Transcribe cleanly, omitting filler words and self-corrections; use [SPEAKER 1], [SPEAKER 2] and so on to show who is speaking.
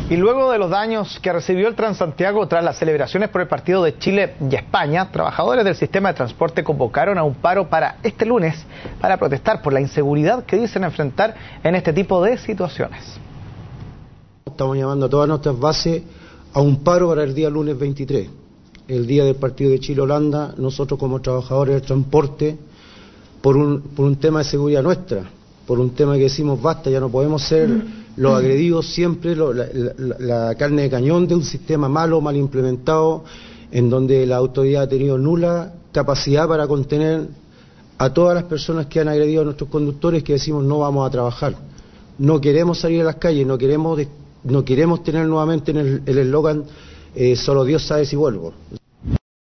[SPEAKER 1] Y luego de los daños que recibió el Transantiago tras las celebraciones por el partido de Chile y España, trabajadores del sistema de transporte convocaron a un paro para este lunes para protestar por la inseguridad que dicen enfrentar en este tipo de situaciones.
[SPEAKER 2] Estamos llamando a todas nuestras bases a un paro para el día lunes 23, el día del partido de Chile-Holanda. Nosotros como trabajadores del transporte, por un tema de seguridad nuestra, por un tema que decimos basta, ya no podemos ser los agredidos siempre, la carne de cañón de un sistema malo, mal implementado, en donde la autoridad ha tenido nula capacidad para contener a todas las personas que han agredido a nuestros conductores, que decimos no vamos a trabajar, no queremos salir a las calles, no queremos tener nuevamente en el eslogan solo Dios sabe si vuelvo.